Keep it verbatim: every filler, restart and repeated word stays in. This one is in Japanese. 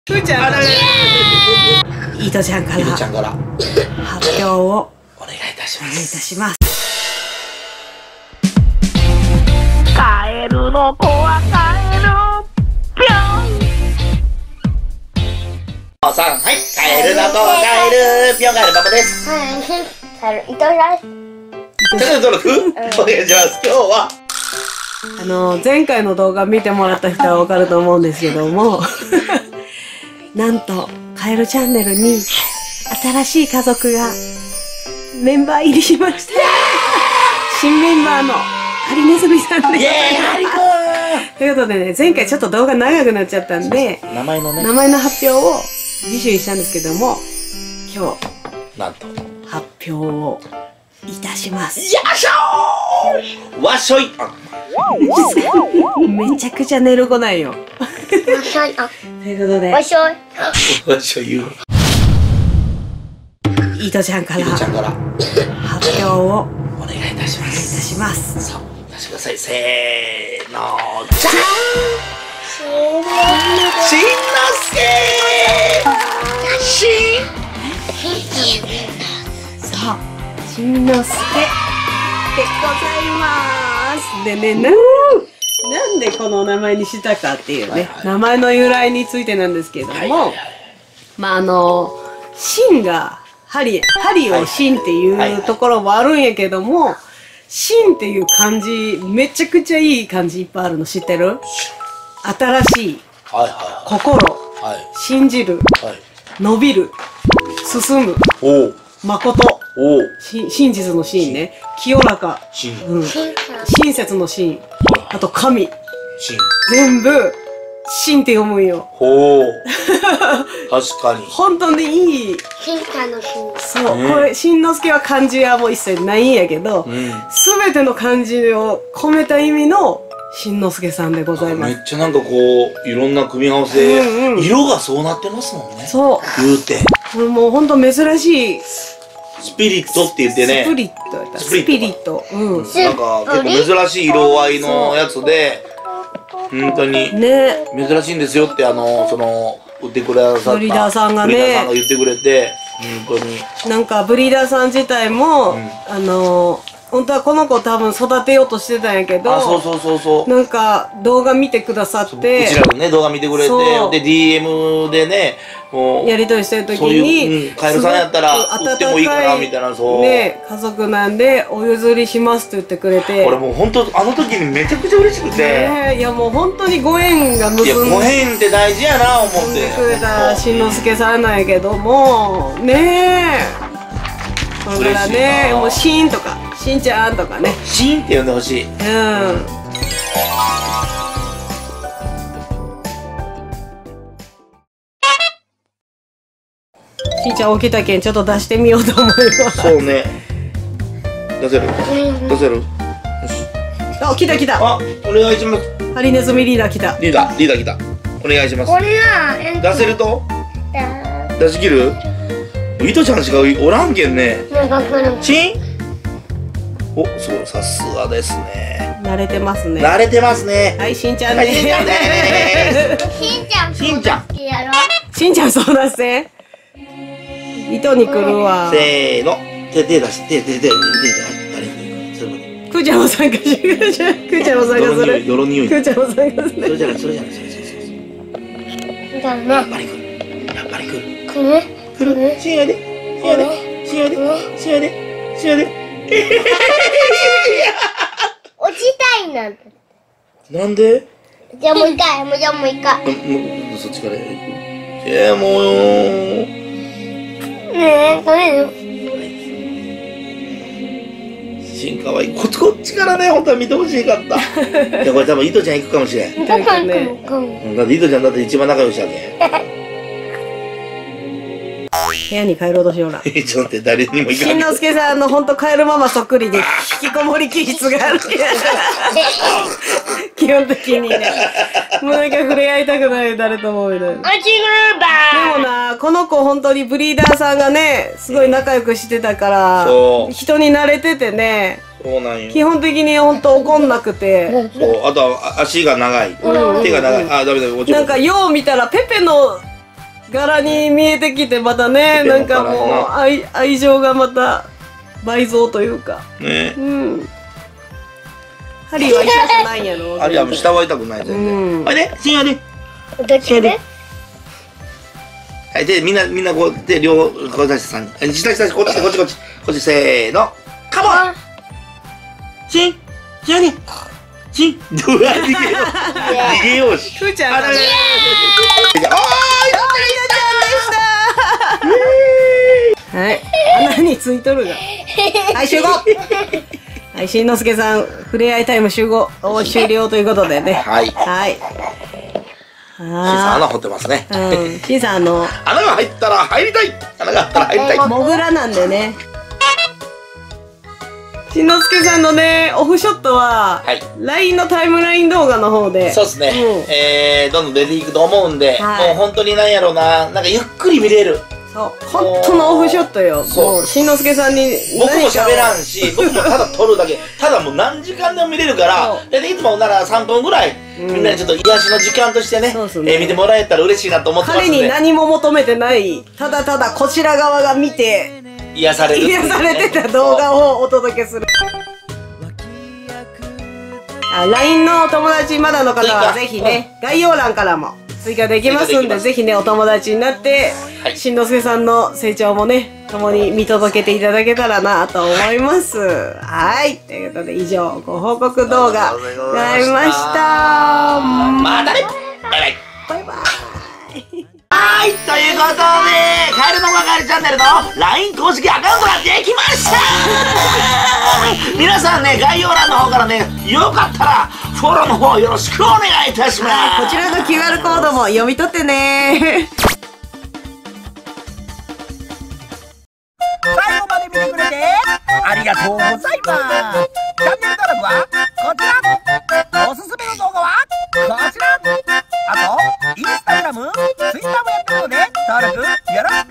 ふーちゃん、イートちゃんから発表をお願いいたします。 カエルの子はカエルぴょん。 さん、はい、カエルの子はカエルぴょん、カエルパパです。 カエル、いとしゃい。 チャンネル登録お願いします。今日はあの前回の動画見てもらった人はわかると思うんですけどもなんとカエルチャンネルに新しい家族がメンバー入りしました。新メンバーのハリネズミさんです。 イエーイ、ハリくんということでね、前回ちょっと動画長くなっちゃったんで、 名前のね、 名前の発表を次週にしたんですけども、今日なんと発表をいたします。 よいしょーわっしょい。 めちゃくちゃ寝る子ないよ。 わしょい。あ、 ということでわしょい。 わっしょい言う。 イートちゃんからイトちゃんから発表をお願いいたしまいたす。 します。 さあ、出してください。せーの、じゃん。しんのすけー。しん。 さあ、しんのすけでございます。でね、な、なんでこの名前にしたかっていうね、 はいはい名前の由来についてなんですけども、 はいはいはい。 まああの、しんが針、針をしんっていうところもあるんやけども、しんっていう漢字、めちゃくちゃいい漢字いっぱいあるの知ってる？新しい、 はいは心、 いはい。はい。 信じる、 はい。 伸びる、進む、 おう。 誠、 おう。 し真実の真ね、清らか、 しん。 うん、 しんち親切の真、あと神、 しん。 全部、真って読むんよ。 ほう。確かに。 本当にいい、 ゃん。しんちゃんのしん。 そう、 ねこれ、しんのすけは漢字はもう一切ないんやけど、 うん。 すべての漢字を込めた意味の、しんのすけさんでございまめす。 っちゃなんかこう、いろんな組み合わせ、 うんうん色がそうなってますもんね。 そ言うて。 う。これもう本当珍しい、 スピリットって言ってね。 スプリットやった。ススプリットピリット。うん。 なんか結構珍しい色合いのやつで、本当にね。 珍しいんですよってあの、その、売ってくださった。 ブリーダーさんがねブリーダーさんが言ってくれて、本当に。 なんかブリーダーさん自体も、 うんあの本当はこの子多分育てようとしてたんやけど、 あ、そうそうそうそう。 なんか動画見てくださっうてちらのね、動画見てくれて、 そうで、ディーエム でね、もう、 やりとりしてる時そうに、 いううんカエルさんやったらすごく売ってもいいかなみたいなそうね、家族なんでお譲りしますって言ってくれて、 俺もう本当あの時にめちゃくちゃ嬉しくて、 ね、いやもう本当にご縁が結いや、 んご縁って大事やな思って。 でくれたしんのすけさんなんやけども、ねえ。だから嬉しいね、 なもうしーんとか、しんちゃんとかね。 シーンって呼んでほしい。 うん。しんちゃん起きたけんちょっと出してみようと思います。 そうね。出せる出せるよし。 あ、来た来た。 あ、お願いします。 ハリネズミリーダー来た。 リーダー、リーダー来た。お願いしますこ。れな、えっと出せるとだ出し切るいとちゃんしかおらんけんね。 なんかこのチンお、すごい、さすがですね。 慣れてますね。 慣れてますね。 はい、しんちゃんはい、しんちゃんでね。 ーす。 しんちゃん。 しんちゃん好きやろ。 しんちゃんそうだせ。糸に来るわ。 せーの。手、手出して、手、手、手、手、手、あれ、それまで。 くーちゃんも参加しくーちゃん、くーちゃんも参加する。 泥匂い、 くーちゃんも参加すそれる。 じゃない、それじゃない、それ、それ、それ、それ。 だやっね。 ぱり来る。やっぱり来る。 くる来る。しんやで。しんやで。しんやで。しんやで。しんやで。 落ちたいなんて。 なんでじゃあもう一回、もうじゃあもう一回。 もう、そっちから。えー、もう。 ねえ、これよ。 しんかわいい。こっち、こっちからね、本当は見てほしかった。いや、これ多分、いとちゃん行くかもしれん。 どこ行くのかも。 うんだって、いとちゃんだって一番仲良しやけん。 部屋に帰ろうとしようら。 ちょっと待って、誰にも行かない。 しんのすけさんのほんとカエルママそっくりで引きこもり気質がある。基本的にね。もうなんか触れ合いたくない誰ともみたいな。 あちぐーばでもな、この子本当にブリーダーさんがね、すごい仲良くしてたからそ、う人に慣れててね、 そうなんよ。 基本的に本当怒んなくて、 そう、あとはあ足が長い。 うん手が長い。あ、ダメだ、もちろん。 なんかよう見たらペペの柄に見えてきて、またね、なんかもう、愛、愛情がまた倍増というか。 ね。 うん。ハリーは痛くないんやろ。 あれはもう下は痛くない、全然。 うんはいね、深夜で。 どっちではい、で、みんな、みんなこう、で、両方、こう出してさんにん。下下下、こっち、こっち、こっち、こっち、せーの。カモンしん、しんやで。しん、どうや、逃げよう。逃げようし。 ふーちゃんが。 あれれれれれ。あはい。穴についとるが。はい、集合はい、しんのすけさん、ふれあいタイム集合、お終了ということでね。 はい。 はい。 しんさん穴あ掘ってますね。 ーうん。しんさん、あの、 穴が入ったら入りたい。穴があったら入りたい。 モグラなんでね。しんのすけさんのね、オフショットは、 はいライン のタイムライン動画の方で。 そうですね。 うんえー、どんどん出ていくと思うんで、 はいもう本当になんやろうな、なんかゆっくり見れる。 そう。本当のオフショットよ。 そうもう、しんのすけさんに。 僕も喋らんん。 し、僕もただ撮るだけ。ただもう何時間でも見れるからそ、 でいつもならさんぷんぐらい、 うんみんなにちょっと癒しの時間としてね、 そうそうねえー見てもらえたら嬉しいなと思ってます彼んで、 に何も求めてない、ただただこちら側が見て、 癒されるっていうね。 癒されてた動画をお届けする。あ ライン のお友達まだの方はぜひね、概要欄からも追加できますんで、 追加できますぜひね、お友達になって、 はいしんのすけさんの成長もね、共に見届けていただけたらなと思います。はい。ということで、以上、ご報告動画になりました。 またねバイバイバイバイ。 はい、ということで、カエルのガエルチャンネルの ライン 公式アカウントができました皆さんね、概要欄の方からね、よかったら、フォローの方よろしくお願いいたしますこちらの キューアール コードも読み取ってね。 最後まで見てくれてありがとうございます。チャンネル登録はこちら。おすすめの動画はこちら。あとインスタグラム、ツイッターもやってるので登録よろしく。